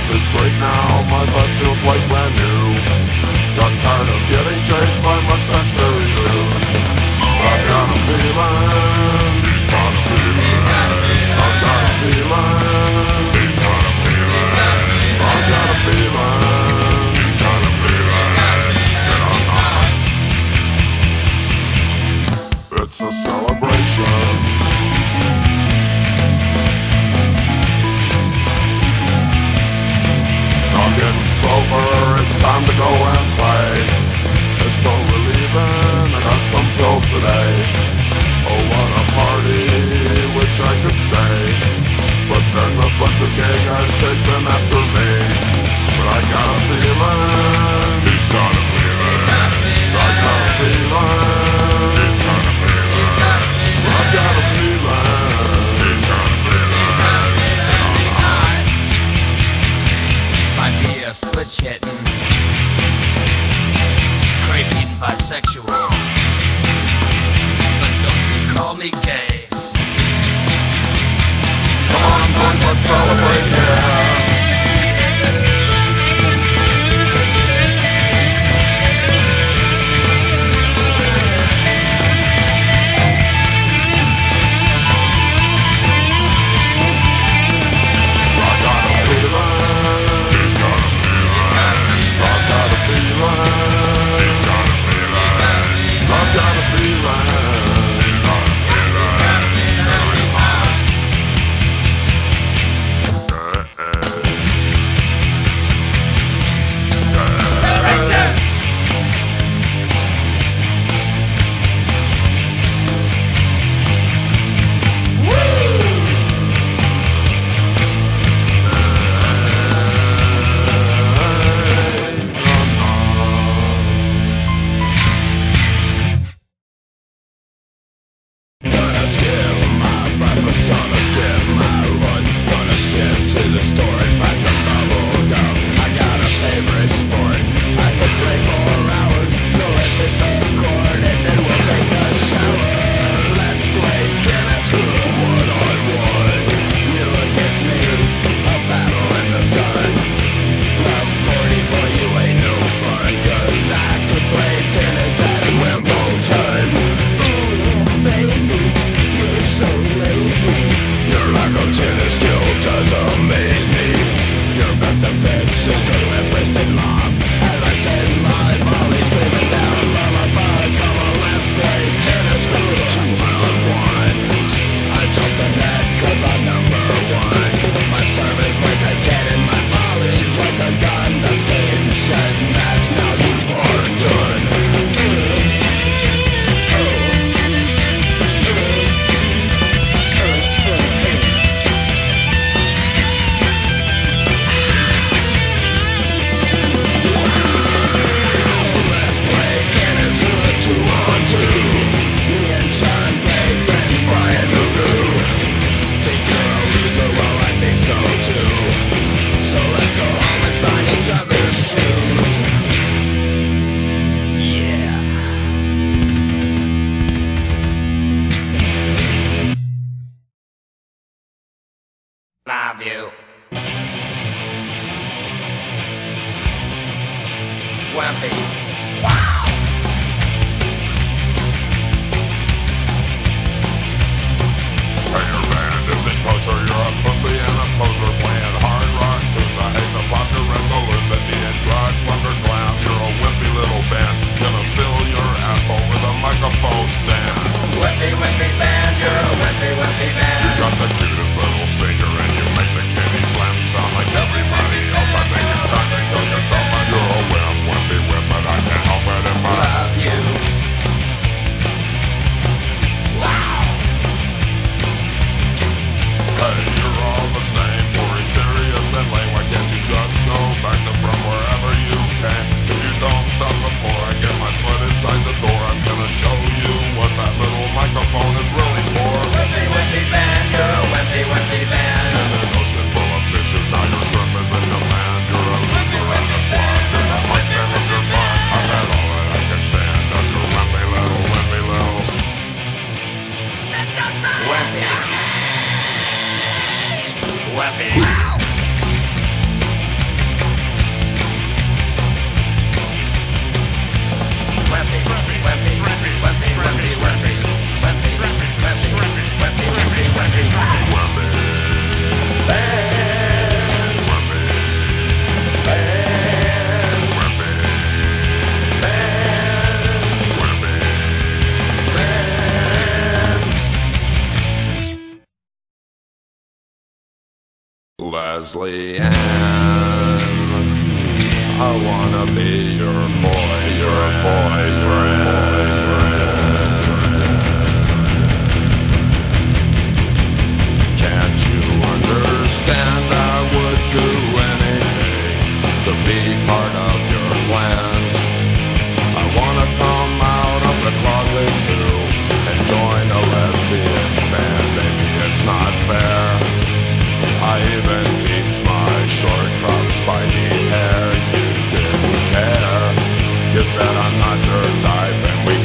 is great now, my butt feels like brand new. Got tired of getting chased by mustache Larry Lou. I've got a feeling, he's got a feeling, I've got a feeling, he's got a feeling, I've got a feeling, he's got a feeling, that I'm not. It's a celebration. Getting sober, it's time to go and play. It's so relieving, I got some pills today. Oh, what a party, wish I could stay. But there's a bunch of gay guys chasing after me. But I got a feeling, he's got a feeling, I got a feeling, he's got a feeling, I got a feeling, he's got a feeling. Might be a switch hitting, creepy and bisexual, but don't you call me gay. Come on boys, let's celebrate, yeah. Love you. Wimpy. Wow! Hey, your band is in kosher, you're a pussy and a poser playing hard rock tunes. I hate the vodka and the liberty and drugs, underground. You're a wimpy little band, gonna fill your asshole with a microphone stand. Wimpy, wimpy band, you're a wimpy, wimpy band. You got the cutest little singer and you make the kitty slam sound like everybody else. I think it's time to kill yourself. You're a wimp, wimpy wimp, but I Leslie Ann. I wanna be your boyfriend. Can't you understand? I would do anything to be part of your plans. I wanna come out of the closet too and join a lesbian band. Maybe it's not fair. I even keeps my short, cropped, spiny hair. You didn't care. You said I'm not your type, and we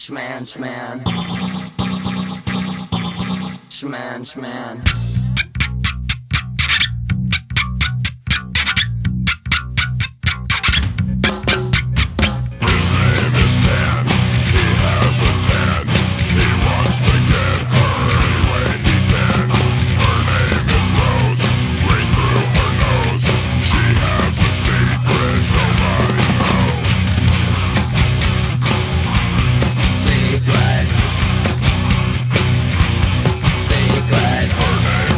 Schman, schman. Schman, schman. Her name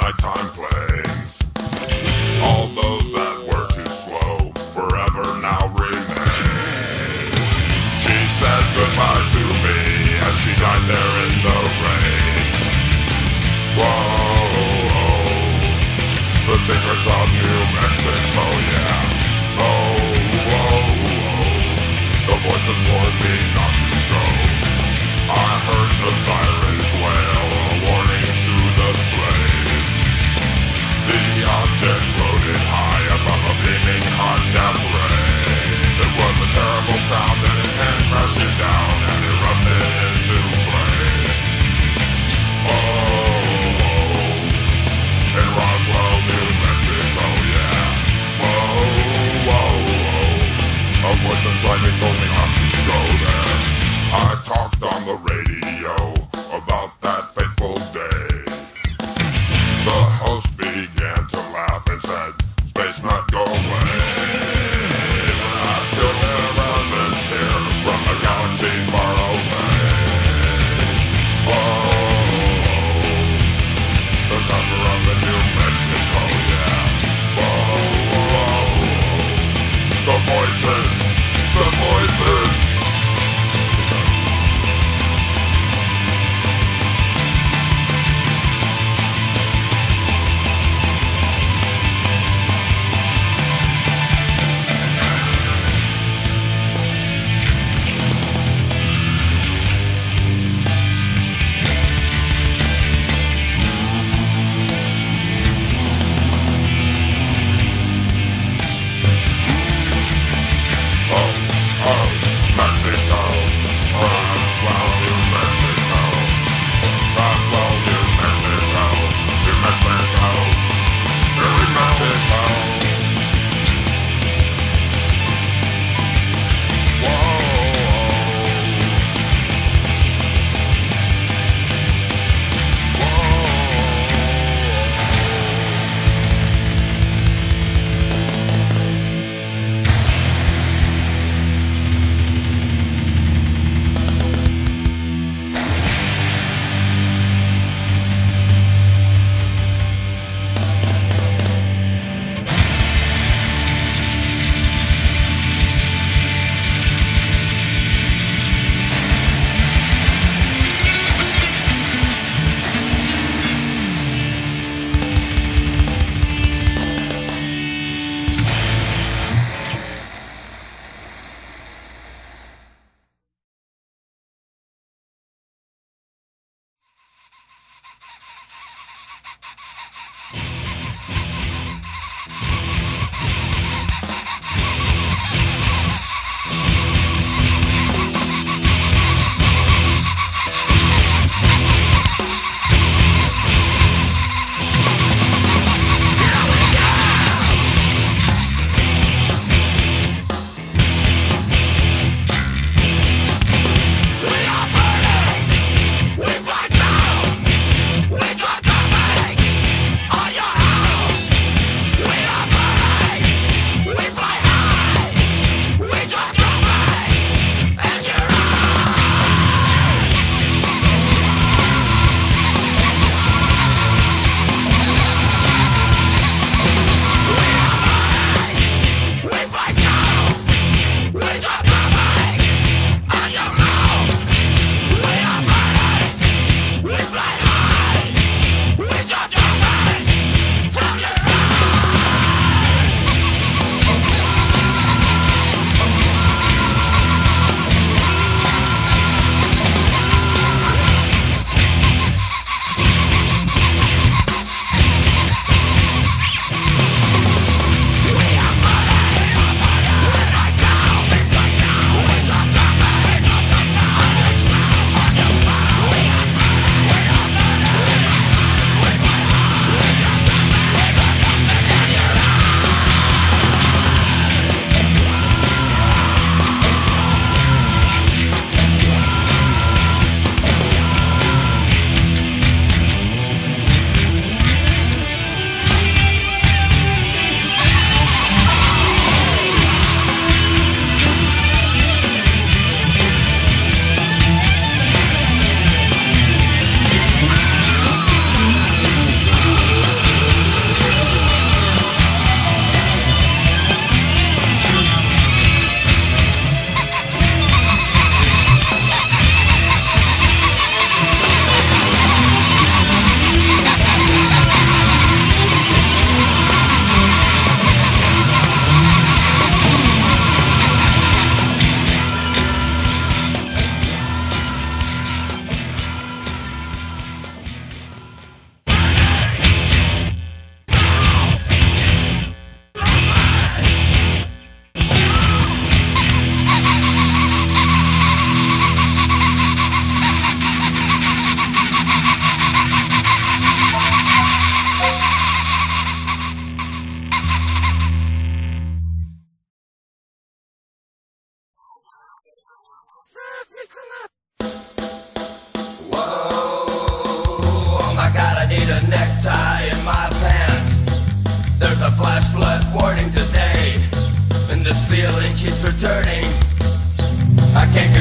nighttime planes. All those that were too slow forever now remain. She said goodbye to me as she died there in the rain. Whoa, the secrets of New Mexico, yeah. Oh, the voices warned me not to go. I heard the sirens wail, a warning to the slaves.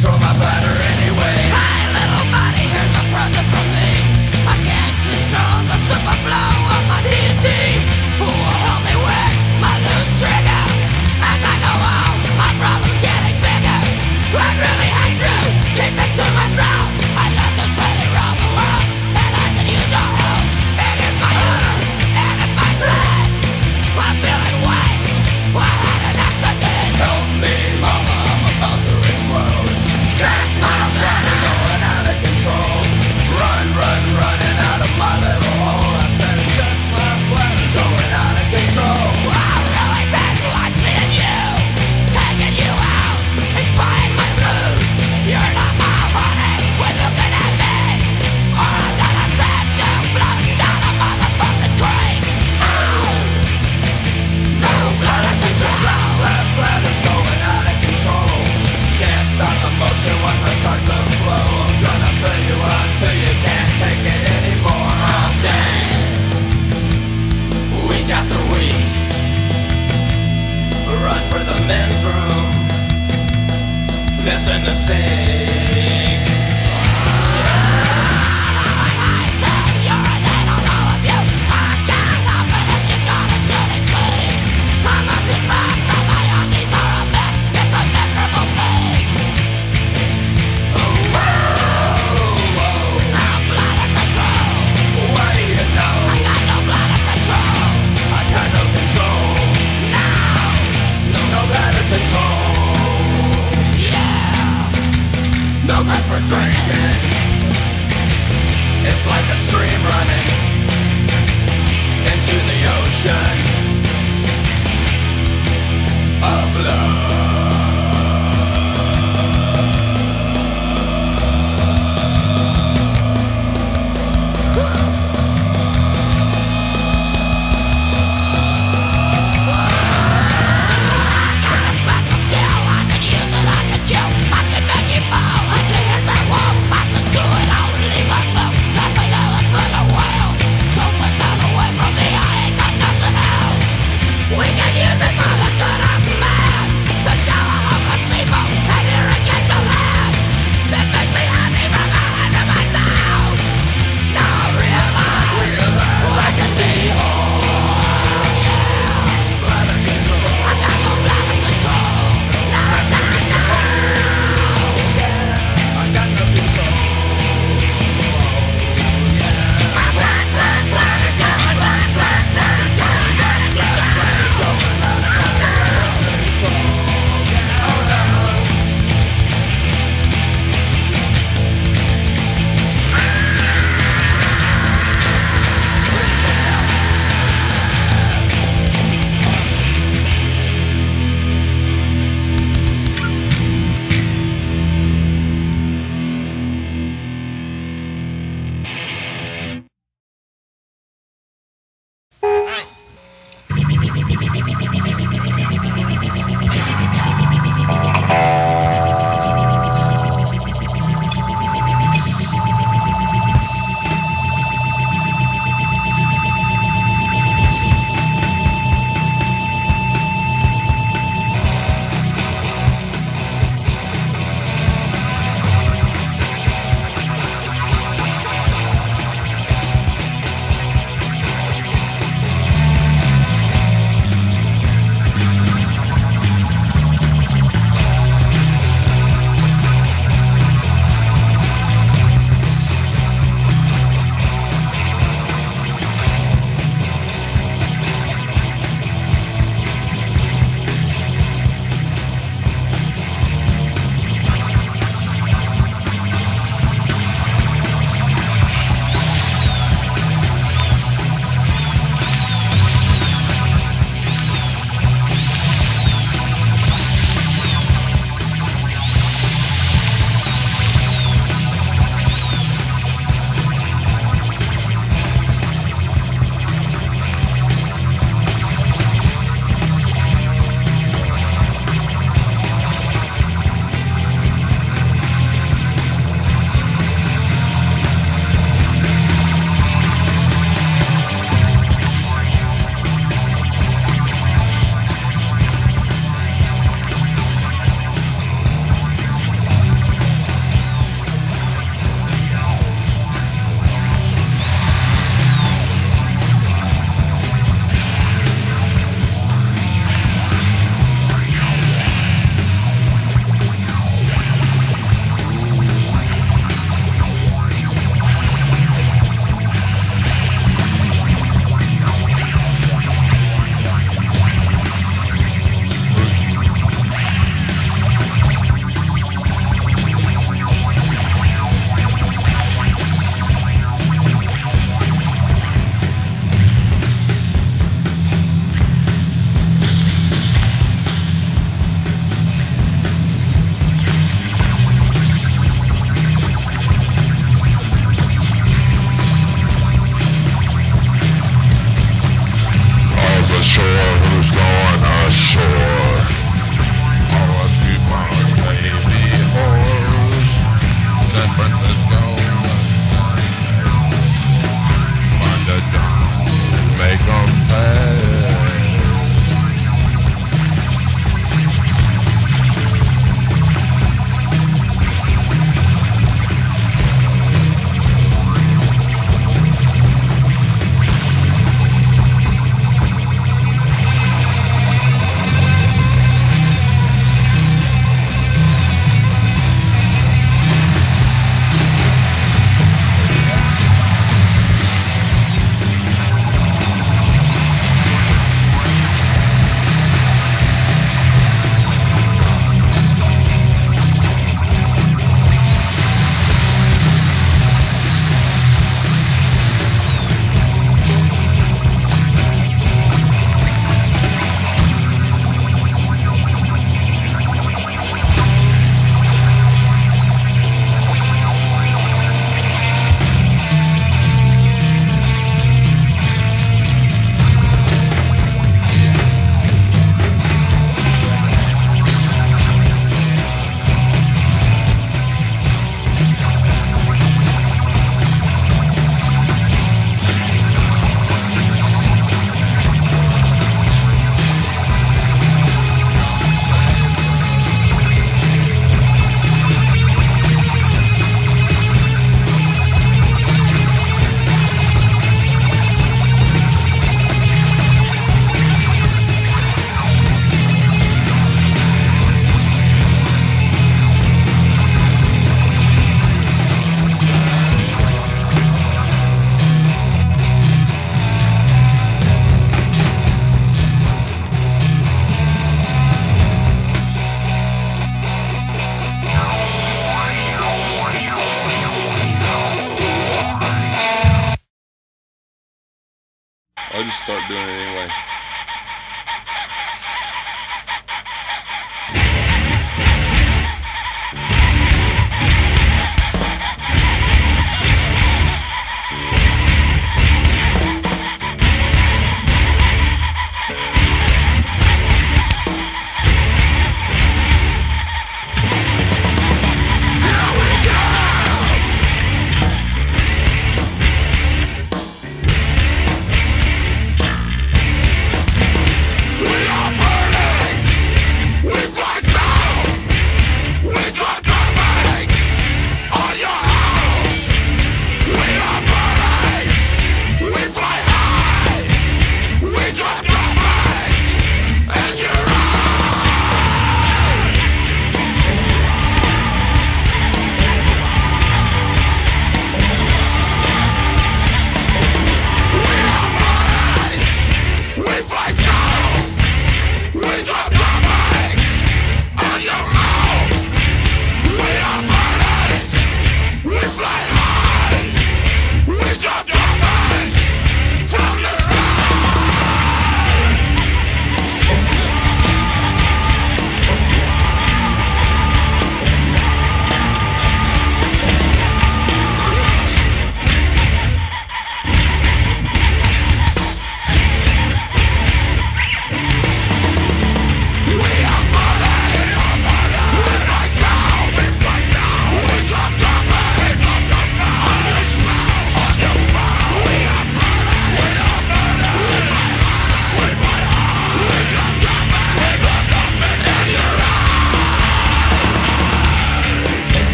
control my bladder anyway. Hey, little buddy, here's a present from me. I can't control the superflow of my deity. Who will help me with my loose trigger? As I go on, my problem's getting bigger. I'd really hate to keep this to myself. I'd love to spread it around the world, and I can use your help. It is my honor, and it's my sin. I'm feeling weak, I had an accident. Help me, mama, I'm about to explode. That's my bladder. I just start doing it anyway.